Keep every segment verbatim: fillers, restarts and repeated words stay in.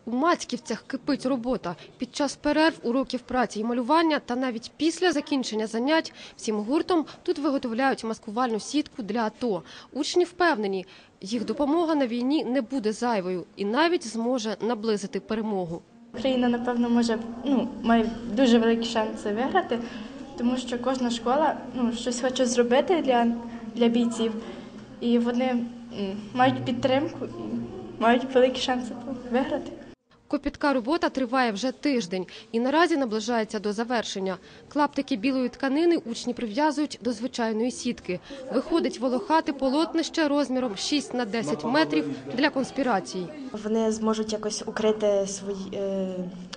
У Мацьківцях кипить робота. Під час перерв, уроків праці і малювання та навіть після закінчення занять всім гуртом тут виготовляють маскувальну сітку для АТО. Учні впевнені, їх допомога на війні не буде зайвою і навіть зможе наблизити перемогу. Україна, напевно, може, ну, має дуже великі шанси виграти, тому що кожна школа ну, щось хоче зробити для, для бійців, і вони м, мають підтримку і мають великі шанси виграти. Копітка робота триває вже тиждень і наразі наближається до завершення. Клаптики білої тканини учні прив'язують до звичайної сітки. Виходить волохате полотнище розміром шість на десять метрів для конспірації. Вони зможуть якось укрити свої, е,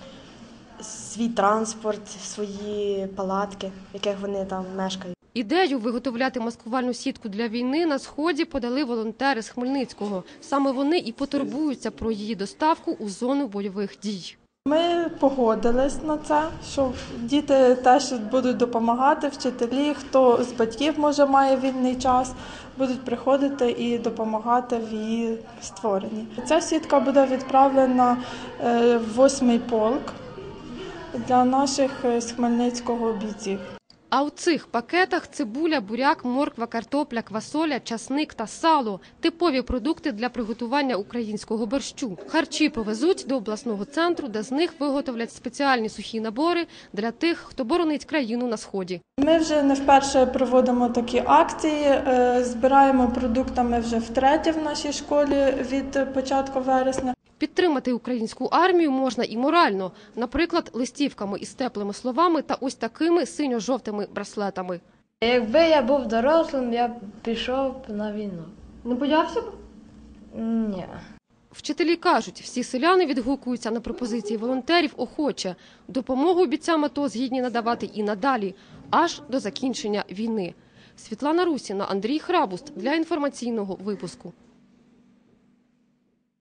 свій транспорт, свої палатки, в яких вони там мешкають. Ідею виготовляти маскувальну сітку для війни на Сході подали волонтери з Хмельницького. Саме вони і потурбуються про її доставку у зону бойових дій. Ми погодились на це, що діти теж будуть допомагати, вчителі, хто з батьків, може, має вільний час, будуть приходити і допомагати в її створенні. Ця сітка буде відправлена в восьмий полк для наших з Хмельницького бійців. А у цих пакетах цибуля, буряк, морква, картопля, квасоля, часник та сало – типові продукти для приготування українського борщу. Харчі повезуть до обласного центру, де з них виготовлять спеціальні сухі набори для тих, хто боронить країну на Сході. Ми вже не вперше проводимо такі акції, збираємо продуктами вже втретє в нашій школі від початку вересня. Підтримати українську армію можна і морально, наприклад, листівками із теплими словами та ось такими синьо-жовтими браслетами. Якби я був дорослим, я б пішов на війну. Не боявся б? Ні. Вчителі кажуть, всі селяни відгукуються на пропозиції волонтерів охоче. Допомогу бійцям АТО згідні надавати і надалі, аж до закінчення війни. Світлана Русіна, Андрій Храбуст для інформаційного випуску.